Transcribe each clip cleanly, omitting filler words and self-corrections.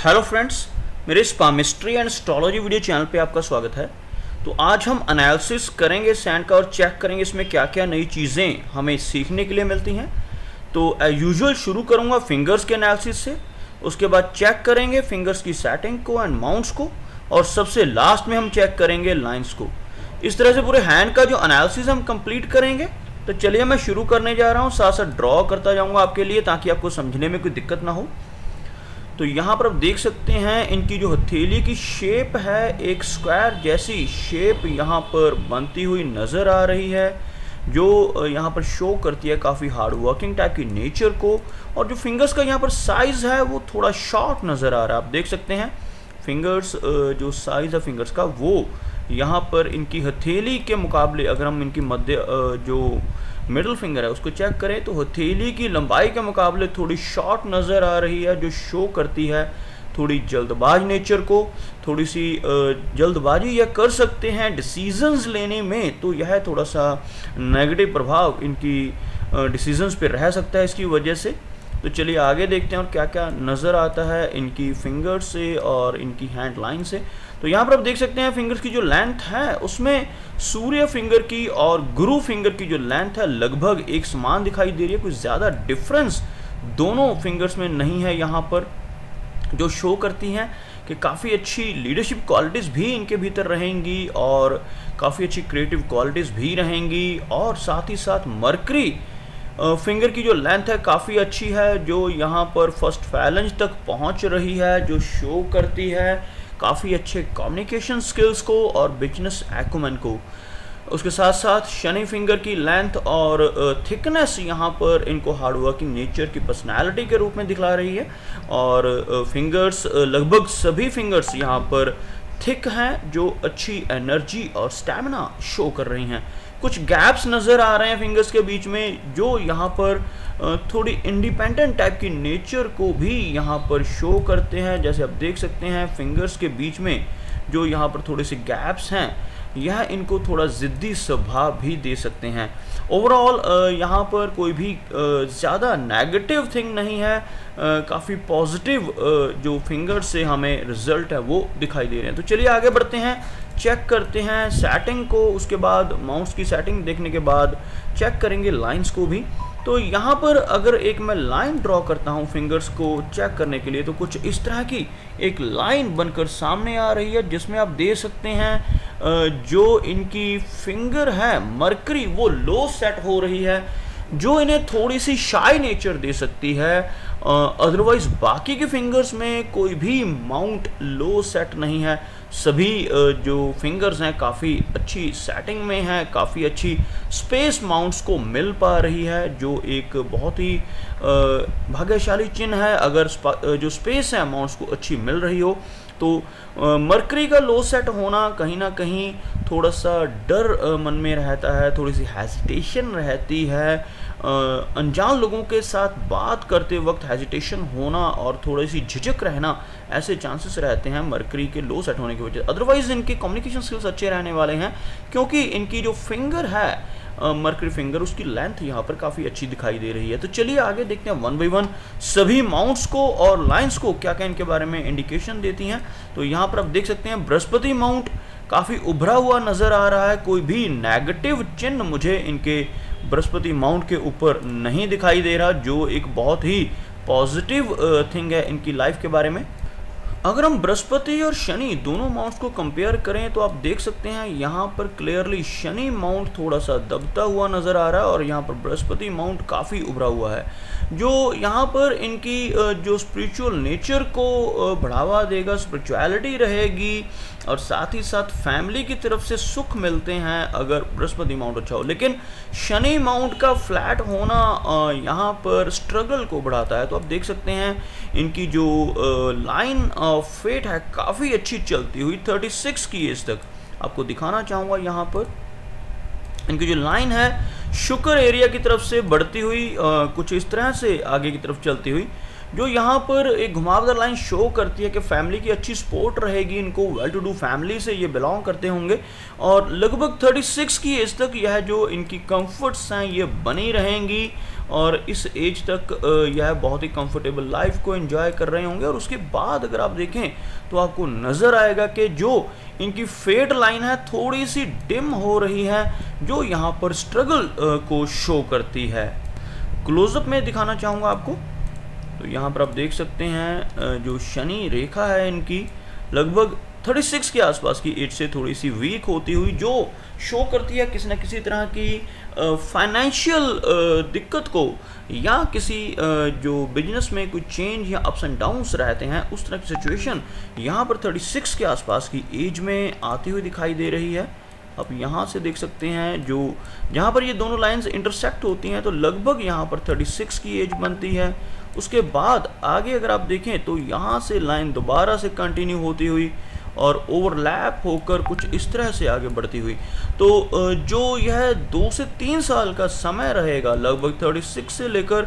Hello friends, मेरे इस palmistry and astrology video channel पे आपका स्वागत है। तो आज हम एनालिसिस करेंगे सैंड का और चेक करेंगे इसमें क्या क्या नई चीज़ें हमें सीखने के लिए मिलती हैं। तो एज यूजुअल शुरू करूंगा फिंगर्स के एनालिसिस से, उसके बाद चेक करेंगे फिंगर्स की सेटिंग को एंड माउंट्स को, और सबसे लास्ट में हम चेक करेंगे लाइन्स को। इस तरह से पूरे हैंड का जो एनालिसिस हम कंप्लीट करेंगे। तो चलिए मैं शुरू करने जा रहा हूँ, साथ साथ ड्रॉ करता जाऊँगा आपके लिए ताकि आपको समझने में कोई दिक्कत ना हो। तो यहाँ पर आप देख सकते हैं इनकी जो हथेली की शेप है, एक स्क्वायर जैसी शेप यहाँ पर बनती हुई नज़र आ रही है, जो यहाँ पर शो करती है काफ़ी हार्ड वर्किंग टाइप की नेचर को। और जो फिंगर्स का यहाँ पर साइज़ है वो थोड़ा शॉर्ट नज़र आ रहा है। आप देख सकते हैं फिंगर्स, जो साइज़ है फिंगर्स का वो यहाँ पर इनकी हथेली के मुकाबले, अगर हम इनकी मध्य जो मिडिल फिंगर है उसको चेक करें तो हथेली की लंबाई के मुकाबले थोड़ी शॉर्ट नज़र आ रही है, जो शो करती है थोड़ी जल्दबाज नेचर को, थोड़ी सी जल्दबाजी यह कर सकते हैं डिसीजंस लेने में। तो यह थोड़ा सा नेगेटिव प्रभाव इनकी डिसीजंस पे रह सकता है इसकी वजह से। तो चलिए आगे देखते हैं और क्या क्या नज़र आता है इनकी फिंगर से और इनकी हैंड लाइन से। तो यहाँ पर आप देख सकते हैं फिंगर्स की जो लेंथ है उसमें सूर्य फिंगर की और गुरु फिंगर की जो लेंथ है लगभग एक समान दिखाई दे रही है। कुछ ज़्यादा डिफरेंस दोनों फिंगर्स में नहीं है यहाँ पर, जो शो करती हैं कि काफ़ी अच्छी लीडरशिप क्वालिटीज़ भी इनके भीतर रहेंगी और काफ़ी अच्छी क्रिएटिव क्वालिटीज़ भी रहेंगी। और साथ ही साथ मरकरी फिंगर की जो लेंथ है काफ़ी अच्छी है, जो यहाँ पर फर्स्ट फैलेंज तक पहुँच रही है, जो शो करती है काफ़ी अच्छे कम्युनिकेशन स्किल्स को और बिजनेस एक्यूमेन को। उसके साथ साथ शनि फिंगर की लेंथ और थिकनेस यहाँ पर इनको हार्ड वर्किंग नेचर की पर्सनालिटी के रूप में दिखला रही है। और फिंगर्स, लगभग सभी फिंगर्स यहाँ पर थिक हैं, जो अच्छी एनर्जी और स्टैमिना शो कर रही हैं। कुछ गैप्स नज़र आ रहे हैं फिंगर्स के बीच में, जो यहाँ पर थोड़ी इंडिपेंडेंट टाइप की नेचर को भी यहाँ पर शो करते हैं। जैसे आप देख सकते हैं फिंगर्स के बीच में जो यहाँ पर थोड़े से गैप्स हैं, यह इनको थोड़ा ज़िद्दी स्वभाव भी दे सकते हैं। ओवरऑल यहाँ पर कोई भी ज़्यादा नेगेटिव थिंग नहीं है, काफ़ी पॉजिटिव जो फिंगर से हमें रिजल्ट है वो दिखाई दे रहे हैं। तो चलिए आगे बढ़ते हैं, चेक करते हैं सेटिंग को, उसके बाद माउंट्स की सेटिंग देखने के बाद चेक करेंगे लाइंस को भी। तो यहाँ पर अगर एक मैं लाइन ड्रॉ करता हूँ फिंगर्स को चेक करने के लिए, तो कुछ इस तरह की एक लाइन बनकर सामने आ रही है, जिसमें आप देख सकते हैं जो इनकी फिंगर है मरकरी वो लो सेट हो रही है, जो इन्हें थोड़ी सी शाई नेचर दे सकती है। अदरवाइज बाकी के फिंगर्स में कोई भी माउंट लो सेट नहीं है। सभी जो फिंगर्स हैं काफ़ी अच्छी सेटिंग में हैं, काफ़ी अच्छी स्पेस माउंट्स को मिल पा रही है, जो एक बहुत ही भाग्यशाली चिन्ह है अगर जो स्पेस है माउंट्स को अच्छी मिल रही हो। तो मरकरी का लो सेट होना कहीं ना कहीं थोड़ा सा डर मन में रहता है, थोड़ी सी हेजिटेशन रहती है, अनजान लोगों के साथ बात करते वक्त हेजिटेशन होना और थोड़ी सी झिझक रहना, ऐसे चांसेस रहते हैं मरकरी के लो सेट होने की वजह। अदरवाइज इनके कम्युनिकेशन स्किल्स अच्छे रहने वाले हैं, क्योंकि इनकी जो फिंगर है मरकरी फिंगर, उसकी लेंथ यहाँ पर काफ़ी अच्छी दिखाई दे रही है। तो चलिए आगे देखते हैं वन बाई वन सभी माउंट्स को और लाइंस को क्या क्या इनके बारे में इंडिकेशन देती हैं। तो यहाँ पर आप देख सकते हैं बृहस्पति माउंट काफ़ी उभरा हुआ नज़र आ रहा है, कोई भी नेगेटिव चिन्ह मुझे इनके बृहस्पति माउंट के ऊपर नहीं दिखाई दे रहा, जो एक बहुत ही पॉजिटिव थिंग है इनकी लाइफ के बारे में। अगर हम बृहस्पति और शनि दोनों माउंट्स को कंपेयर करें तो आप देख सकते हैं यहाँ पर क्लियरली शनि माउंट थोड़ा सा दबता हुआ नज़र आ रहा है और यहाँ पर बृहस्पति माउंट काफ़ी उभरा हुआ है, जो यहाँ पर इनकी जो स्पिरिचुअल नेचर को बढ़ावा देगा, स्पिरिचुअलिटी रहेगी और साथ ही साथ फैमिली की तरफ से सुख मिलते हैं अगर बृहस्पति माउंट अच्छा हो। लेकिन शनि माउंट का फ्लैट होना यहाँ पर स्ट्रगल को बढ़ाता है। तो आप देख सकते हैं इनकी जो लाइन ऑफ फेट है काफ़ी अच्छी चलती हुई 36 की एज तक। आपको दिखाना चाहूँगा यहाँ पर इनकी जो लाइन है शुक्र एरिया की तरफ से बढ़ती हुई कुछ इस तरह से आगे की तरफ चलती हुई, जो यहाँ पर एक घुमावदार लाइन शो करती है कि फैमिली की अच्छी सपोर्ट रहेगी, इनको वेल टू डू फैमिली से ये बिलोंग करते होंगे और लगभग 36 की एज तक यह जो इनकी कंफर्ट्स हैं ये बनी रहेंगी और इस एज तक यह बहुत ही कंफर्टेबल लाइफ को एंजॉय कर रहे होंगे। और उसके बाद अगर आप देखें तो आपको नज़र आएगा कि जो इनकी फेट लाइन है थोड़ी सी डिम हो रही है, जो यहाँ पर स्ट्रगल को शो करती है। क्लोजअप में दिखाना चाहूँगा आपको, तो यहाँ पर आप देख सकते हैं जो शनि रेखा है इनकी लगभग 36 के आसपास की एज से थोड़ी सी वीक होती हुई, जो शो करती है किसी न किसी तरह की फाइनेंशियल दिक्कत को, या किसी जो बिजनेस में कोई चेंज या अप्स एंड डाउन्स रहते हैं उस तरह की सिचुएशन यहाँ पर 36 के आसपास की एज में आती हुई दिखाई दे रही है। आप यहाँ से देख सकते हैं जो जहाँ पर ये दोनों लाइंस इंटरसेक्ट होती हैं तो लगभग यहाँ पर 36 की एज बनती है। उसके बाद आगे अगर आप देखें तो यहाँ से लाइन दोबारा से कंटिन्यू होती हुई और ओवरलैप होकर कुछ इस तरह से आगे बढ़ती हुई, तो जो यह 2 से 3 साल का समय रहेगा, लगभग 36 से लेकर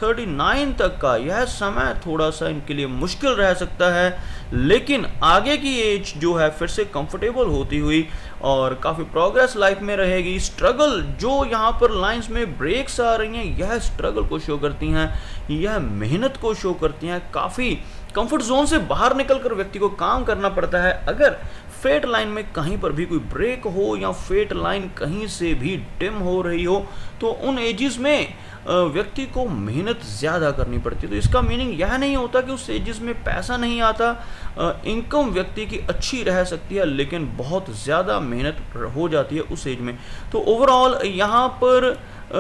39 तक का यह समय थोड़ा सा इनके लिए मुश्किल रह सकता है। लेकिन आगे की एज जो है फिर से कंफर्टेबल होती हुई और काफ़ी प्रोग्रेस लाइफ में रहेगी। स्ट्रगल जो यहाँ पर लाइंस में ब्रेक्स आ रही हैं, यह स्ट्रगल को शो करती हैं, यह मेहनत को शो करती हैं। काफ़ी कंफर्ट जोन से बाहर निकलकर व्यक्ति को काम करना पड़ता है। अगर फेट लाइन में कहीं पर भी कोई ब्रेक हो या फेट लाइन कहीं से भी डिम हो रही हो, तो उन एजेस में व्यक्ति को मेहनत ज़्यादा करनी पड़ती है। तो इसका मीनिंग यह नहीं होता कि उस एजेस में पैसा नहीं आता, इनकम व्यक्ति की अच्छी रह सकती है, लेकिन बहुत ज़्यादा मेहनत हो जाती है उस एज में। तो ओवरऑल यहाँ पर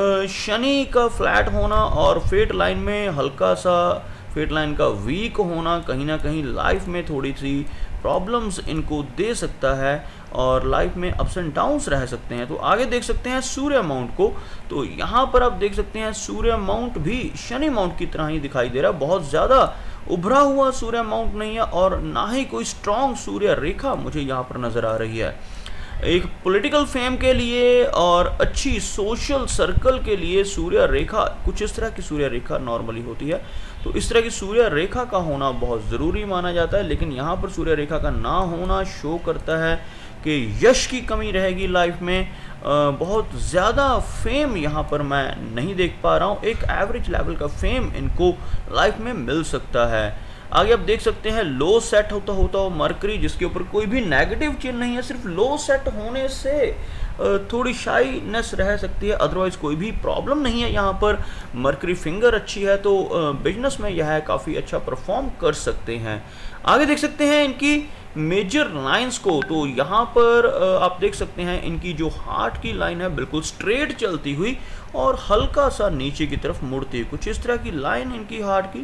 शनि का फ्लैट होना और फेट लाइन में हल्का सा फेट लाइन का वीक होना कहीं ना कहीं लाइफ में थोड़ी सी प्रॉब्लम्स इनको दे सकता है और लाइफ में अप्स एंड डाउन्स रह सकते हैं। तो आगे देख सकते हैं सूर्य माउंट को, तो यहाँ पर आप देख सकते हैं सूर्य माउंट भी शनि माउंट की तरह ही दिखाई दे रहा है। बहुत ज़्यादा उभरा हुआ सूर्य माउंट नहीं है और ना ही कोई स्ट्रॉन्ग सूर्य रेखा मुझे यहाँ पर नज़र आ रही है। एक पॉलिटिकल फेम के लिए और अच्छी सोशल सर्कल के लिए सूर्य रेखा कुछ इस तरह की सूर्य रेखा नॉर्मली होती है, तो इस तरह की सूर्य रेखा का होना बहुत ज़रूरी माना जाता है। लेकिन यहाँ पर सूर्य रेखा का ना होना शो करता है कि यश की कमी रहेगी लाइफ में। बहुत ज़्यादा फेम यहाँ पर मैं नहीं देख पा रहा हूँ, एक एवरेज लेवल का फेम इनको लाइफ में मिल सकता है। आगे आप देख सकते हैं लो सेट होता हो मरकरी, जिसके ऊपर कोई भी नेगेटिव चिन्ह नहीं है, सिर्फ लो सेट होने से थोड़ी शाईनेस रह सकती है, अदरवाइज कोई भी प्रॉब्लम नहीं है। यहाँ पर मरकरी फिंगर अच्छी है तो बिजनेस में यह काफ़ी अच्छा परफॉर्म कर सकते हैं। आगे देख सकते हैं इनकी मेजर लाइंस को, तो यहाँ पर आप देख सकते हैं इनकी जो हार्ट की लाइन है बिल्कुल स्ट्रेट चलती हुई और हल्का सा नीचे की तरफ मुड़ती हुई, कुछ इस तरह की लाइन इनकी हार्ट की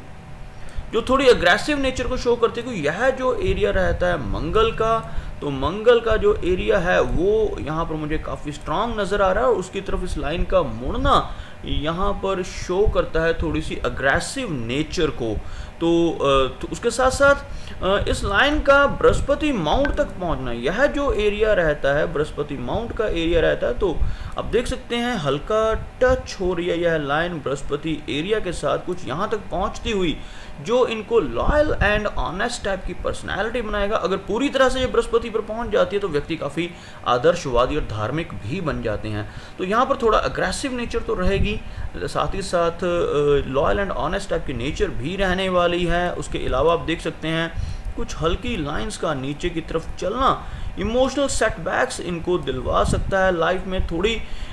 जो थोड़ी अग्रेसिव नेचर को शो करती है। यह जो एरिया रहता है मंगल का, तो मंगल का जो एरिया है वो यहाँ पर मुझे काफ़ी स्ट्रांग नज़र आ रहा है और उसकी तरफ इस लाइन का मुड़ना यहाँ पर शो करता है थोड़ी सी अग्रेसिव नेचर को। तो उसके साथ साथ इस लाइन का बृहस्पति माउंट तक पहुँचना, यह जो एरिया रहता है बृहस्पति माउंट का एरिया रहता है, तो आप देख सकते हैं हल्का टच हो रही है यह लाइन बृहस्पति एरिया के साथ कुछ यहाँ तक पहुँचती हुई, जो इनको लॉयल एंड ऑनेस्ट टाइप की पर्सनैलिटी बनाएगा। अगर पूरी तरह से ये बृहस्पति पर पहुंच जाती है तो व्यक्ति काफ़ी आदर्शवादी और धार्मिक भी बन जाते हैं। तो यहाँ पर थोड़ा अग्रेसिव नेचर तो रहेगी, साथ ही साथ लॉयल एंड ऑनेस्ट टाइप की नेचर भी रहने वाली है। उसके अलावा आप देख सकते हैं कुछ हल्की लाइंस का नीचे की तरफ चलना इमोशनल सेटबैक्स इनको दिलवा सकता है। लाइफ में थोड़ी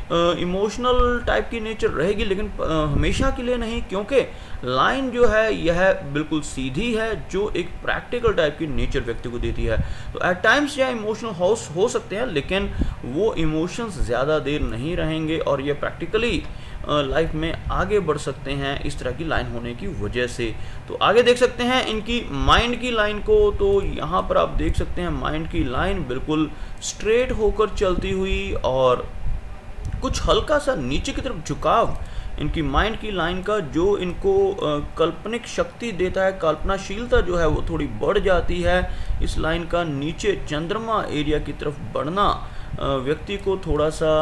इमोशनल टाइप की नेचर रहेगी, लेकिन हमेशा के लिए नहीं, क्योंकि लाइन जो है यह बिल्कुल सीधी है जो एक प्रैक्टिकल टाइप की नेचर व्यक्ति को देती है। तो एट टाइम्स यह इमोशनल हो सकते हैं, लेकिन वो इमोशंस ज़्यादा देर नहीं रहेंगे और ये प्रैक्टिकली लाइफ में आगे बढ़ सकते हैं इस तरह की लाइन होने की वजह से। तो आगे देख सकते हैं इनकी माइंड की लाइन को, तो यहाँ पर आप देख सकते हैं माइंड की लाइन बिल्कुल स्ट्रेट होकर चलती हुई और कुछ हल्का सा नीचे की तरफ झुकाव इनकी माइंड की लाइन का, जो इनको काल्पनिक शक्ति देता है। कल्पनाशीलता जो है वो थोड़ी बढ़ जाती है। इस लाइन का नीचे चंद्रमा एरिया की तरफ बढ़ना व्यक्ति को थोड़ा सा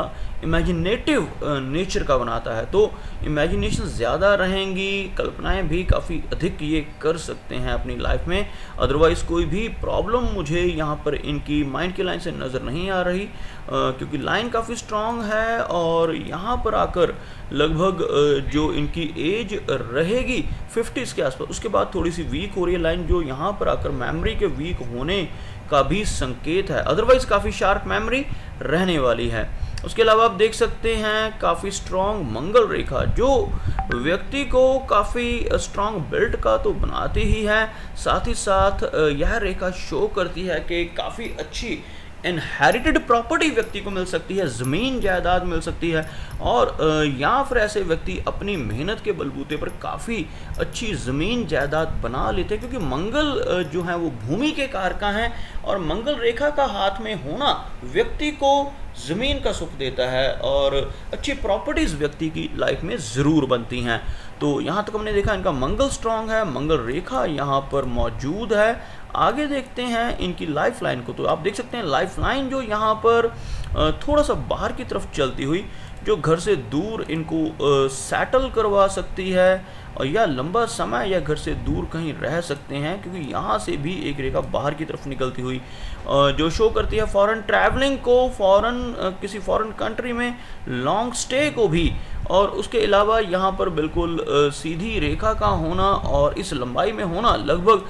इमेजिनेटिव नेचर का बनाता है। तो इमेजिनेशन ज़्यादा रहेंगी, कल्पनाएं भी काफ़ी अधिक ये कर सकते हैं अपनी लाइफ में। अदरवाइज़ कोई भी प्रॉब्लम मुझे यहाँ पर इनकी माइंड की लाइन से नज़र नहीं आ रही, क्योंकि लाइन काफ़ी स्ट्रॉन्ग है और यहाँ पर आकर लगभग जो इनकी एज रहेगी 50s के आसपास, उसके बाद थोड़ी सी वीक हो रही है लाइन, जो यहाँ पर आकर मेमोरी के वीक होने का भी संकेत है। अदरवाइज काफ़ी शार्प मेमोरी रहने वाली है। उसके अलावा आप देख सकते हैं काफ़ी स्ट्रॉन्ग मंगल रेखा, जो व्यक्ति को काफ़ी स्ट्रॉन्ग बिल्ड का तो बनाती ही है, साथ ही साथ यह रेखा शो करती है कि काफ़ी अच्छी इनहेरिटेड प्रॉपर्टी व्यक्ति को मिल सकती है, ज़मीन जायदाद मिल सकती है, और या फिर ऐसे व्यक्ति अपनी मेहनत के बलबूते पर काफ़ी अच्छी ज़मीन जायदाद बना लेते हैं, क्योंकि मंगल जो है वो भूमि के कारक हैं, और मंगल रेखा का हाथ में होना व्यक्ति को ज़मीन का सुख देता है और अच्छी प्रॉपर्टीज़ व्यक्ति की लाइफ में ज़रूर बनती हैं। तो यहाँ तक हमने देखा इनका मंगल स्ट्रॉन्ग है, मंगल रेखा यहाँ पर मौजूद है। आगे देखते हैं इनकी लाइफ लाइन को। तो आप देख सकते हैं लाइफ लाइन जो यहाँ पर थोड़ा सा बाहर की तरफ चलती हुई, जो घर से दूर इनको सेटल करवा सकती है, और या लंबा समय या घर से दूर कहीं रह सकते हैं, क्योंकि यहाँ से भी एक रेखा बाहर की तरफ निकलती हुई जो शो करती है फॉरेन ट्रैवलिंग को, किसी फॉरेन कंट्री में लॉन्ग स्टे को भी। और उसके अलावा यहाँ पर बिल्कुल सीधी रेखा का होना और इस लंबाई में होना लगभग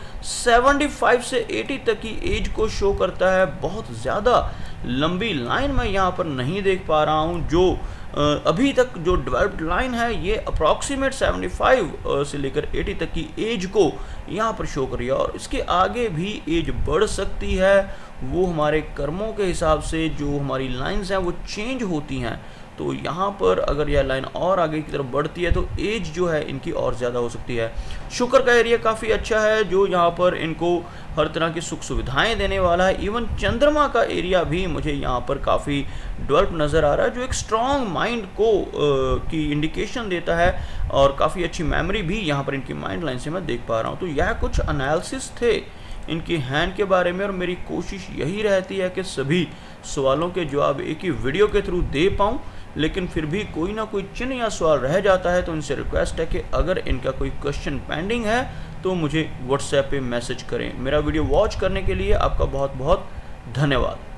75 से 80 तक की एज को शो करता है। बहुत ज़्यादा लंबी लाइन मैं यहाँ पर नहीं देख पा रहा हूँ। जो अभी तक जो डेवलप्ड लाइन है ये अप्रॉक्सीमेट 75 से लेकर 80 तक की एज को यहाँ पर शो कर रही है, और इसके आगे भी एज बढ़ सकती है। वो हमारे कर्मों के हिसाब से जो हमारी लाइंस हैं वो चेंज होती हैं। तो यहाँ पर अगर यह लाइन और आगे की तरफ बढ़ती है तो एज जो है इनकी और ज़्यादा हो सकती है। शुक्र का एरिया काफ़ी अच्छा है, जो यहाँ पर इनको हर तरह की सुख सुविधाएं देने वाला है। इवन चंद्रमा का एरिया भी मुझे यहाँ पर काफ़ी डेवलप नज़र आ रहा है, जो एक स्ट्रॉन्ग माइंड को की इंडिकेशन देता है, और काफ़ी अच्छी मेमोरी भी यहाँ पर इनकी माइंड लाइन से मैं देख पा रहा हूँ। तो यह कुछ एनालिसिस थे इनकी हैंड के बारे में, और मेरी कोशिश यही रहती है कि सभी सवालों के जवाब एक ही वीडियो के थ्रू दे पाऊँ, लेकिन फिर भी कोई ना कोई चिन्ह या सवाल रह जाता है। तो इनसे रिक्वेस्ट है कि अगर इनका कोई क्वेश्चन पेंडिंग है तो मुझे व्हाट्सएप पे मैसेज करें। मेरा वीडियो वॉच करने के लिए आपका बहुत बहुत धन्यवाद।